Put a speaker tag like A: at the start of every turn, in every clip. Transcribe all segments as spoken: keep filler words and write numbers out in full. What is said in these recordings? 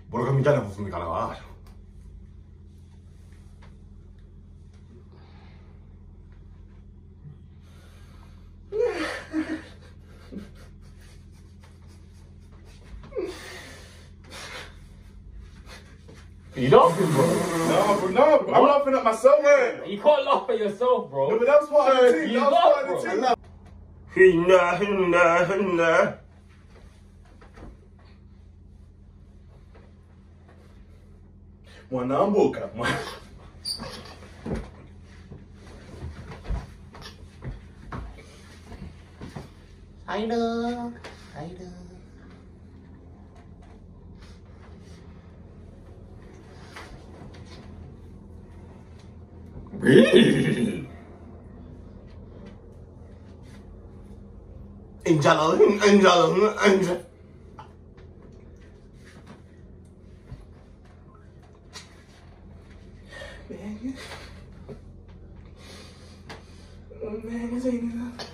A: Vuoi che mi dai una foto di calavare?
B: You laughing, bro?
C: No, bro, no, bro. I'm laughing at myself, man.
B: You can't laugh at yourself, bro.
C: No, but that was part of the team.
B: You
C: That was
B: laugh,
C: part of the
B: bro.
C: team.
A: Hinda, hinda, hinda.
C: Mwanamboka, mwana.
A: Hayda, hayda. Injalo, injalo, injalo. Man, oh man, this ain't enough.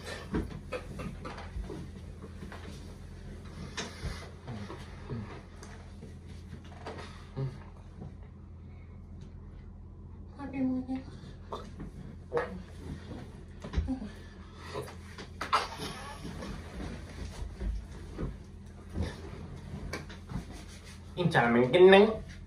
B: Incha mình kinh nắng.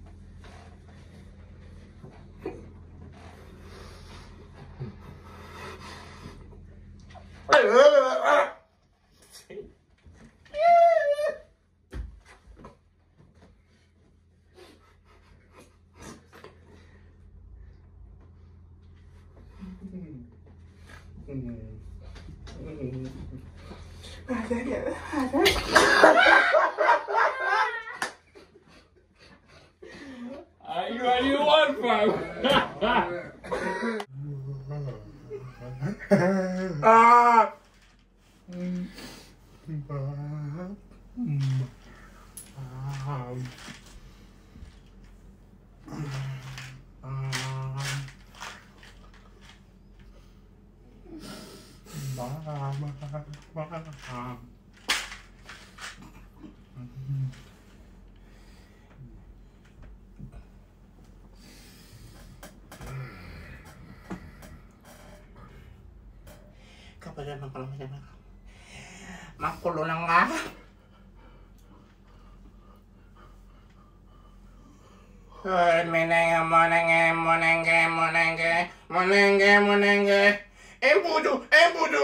B: Are you are you one, fam?
C: Ah!
A: Kapag makulo na nga. Makulo na nga. Menenge, monenge, monenge, monenge, monenge, monenge. Embudu, embudu.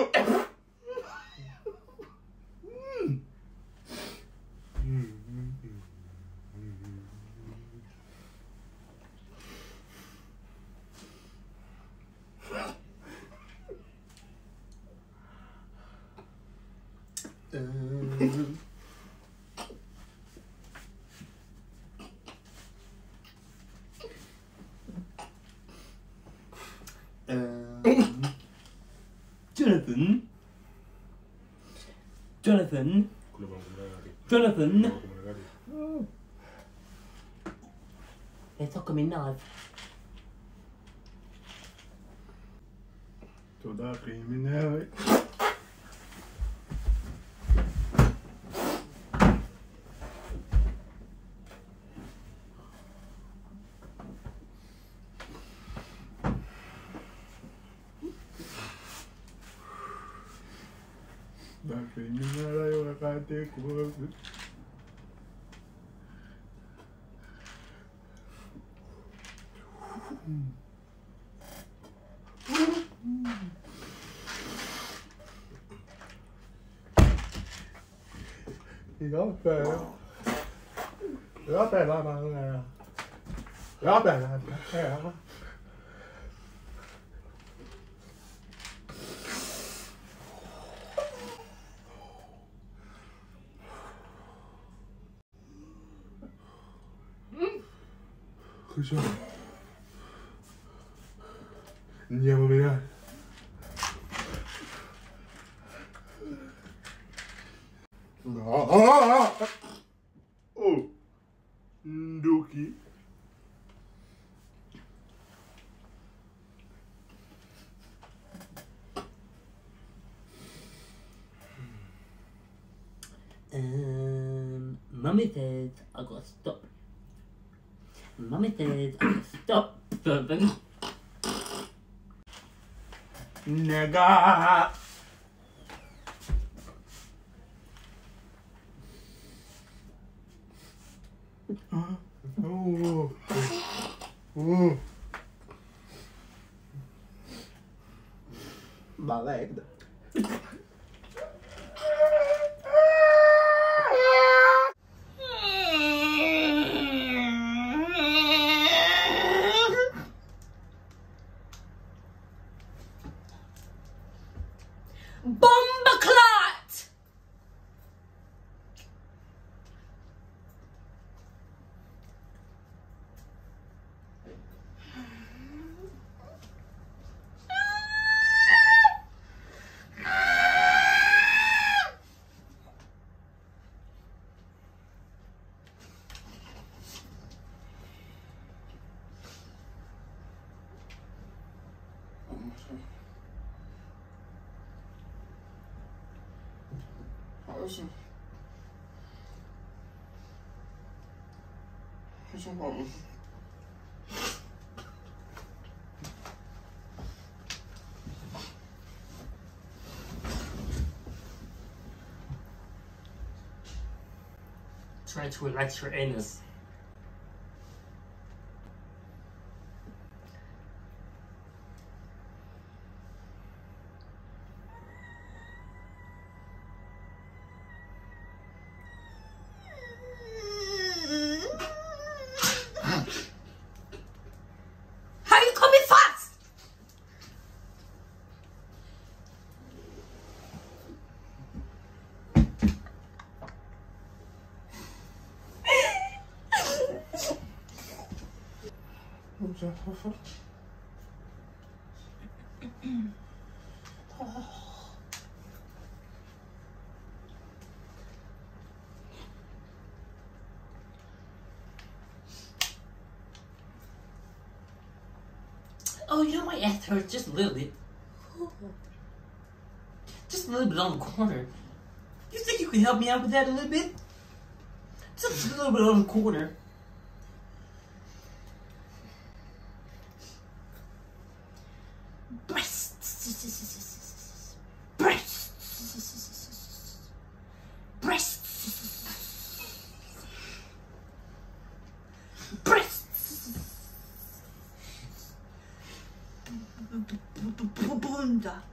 B: Jonathan. Jonathan. Jonathan. Let's talk me now.
C: תודה, קרימינל. תודה, קרימינל, היו אחת תקוות. Nó về nó về là mà này nó về là cái đó 그죠? 안녕하세요. 아, 어, 누기?
B: Um, Mummy says I gotta stop Mommy said, stop burping.
C: 내가 오, 오, 말해.
D: Bomba clot!
A: 무슨 무슨 거
B: Try to relax your anus.
D: How you coming fast?
B: Oh, you know my ass hurts just a little bit. Just a little bit on the corner. You think you can help me out with that a little bit? Just a little bit on the corner.
D: Breasts. Breasts. Breasts. Breasts. Bunda.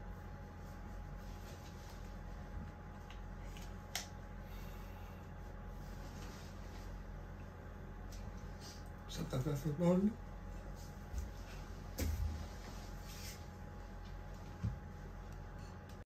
C: Santa Fe,